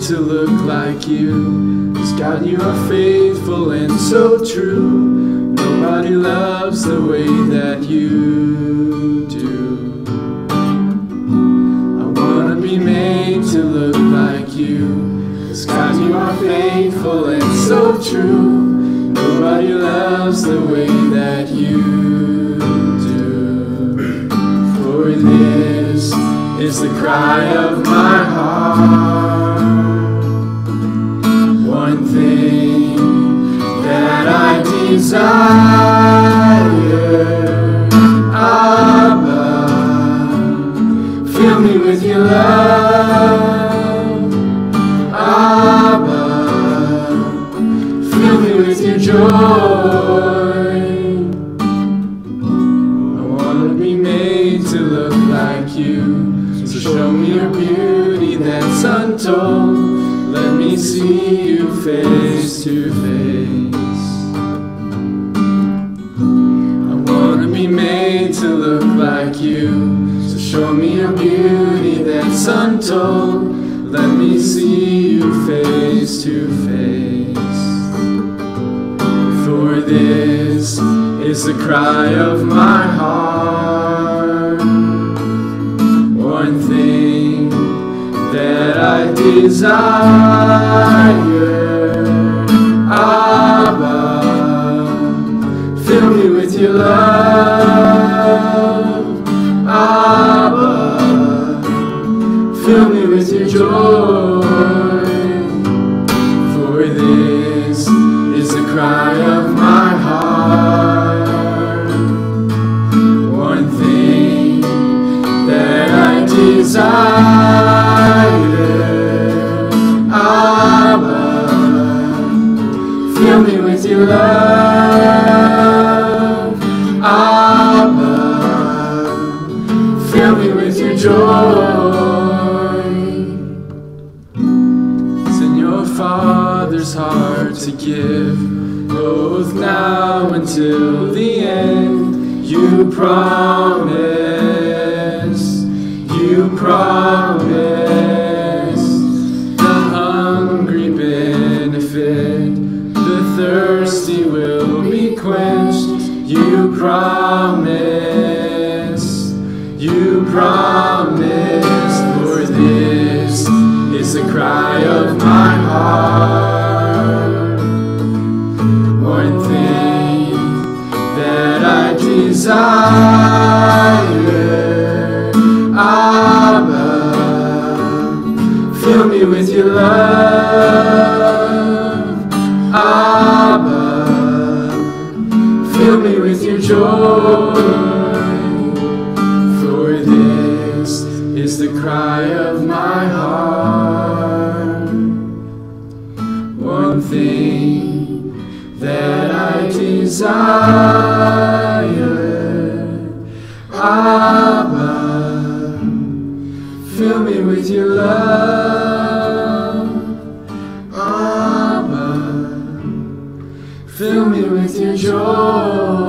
to look like you. 'Cause God, you are faithful and so true. Nobody loves the way that you do. I wanna be made to look like you. 'Cause God, you are faithful and so true. Nobody loves the way that you do. For this is the cry of my heart. One thing that I desire, Abba, fill me with your love. Abba, fill me with your joy. I want to be made to look like you. So show me your beauty that's untold. Let me see you face to face. I want to be made to look like you. So show me your beauty that's untold. Let me see you face to face. For this is the cry of my heart. One thing that I desire, Abba, fill me with your love. Abba, fill me with your joy. For this is the cry of my heart. One thing that I desire, Abba, fill me with your love. Abba, fill me with your joy. It's in your Father's heart to give, both now until the end. You promise, you promise the hungry benefit, the thirsty will be quenched. You promise, you promise. For this is the cry of my heart. One thing that I desire, Abba, fill me with your love. Abba, fill me with your joy. For this is the cry of my heart. One thing that I desire, Abba, fill me with your love. Abba, fill me with your joy.